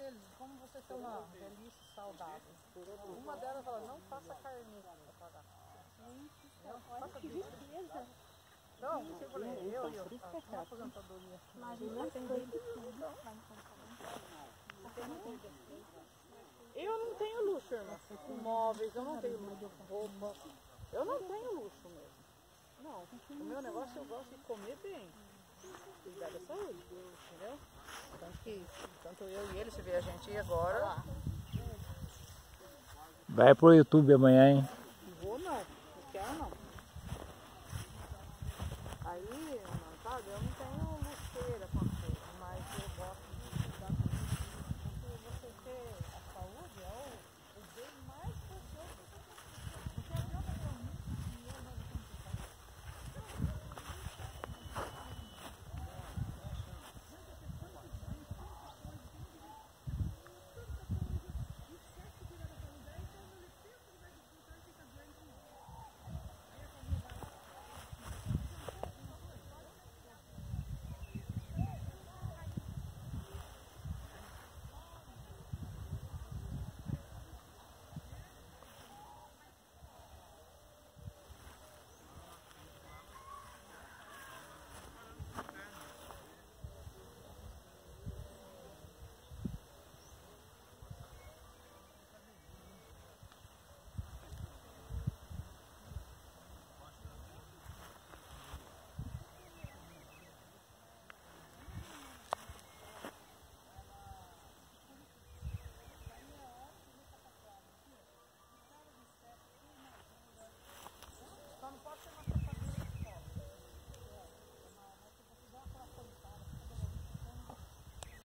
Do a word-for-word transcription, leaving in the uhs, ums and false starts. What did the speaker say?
conselhos de como você ter uma velhice saudável. Uma delas fala, não faça carne para pagar. Não, faça riqueza. Não, você falei, eu e eu, a aposentadoria. Imagina atender de tudo. Eu não tenho luxo, irmã. Com móveis, eu não tenho luxo com roupa. Eu não tenho luxo mesmo. Não, o meu negócio eu gosto de comer bem. Cuidar da saúde, entendeu? Tanto que, tanto eu e ele, você vê a gente ir agora. Vai pro YouTube amanhã, hein?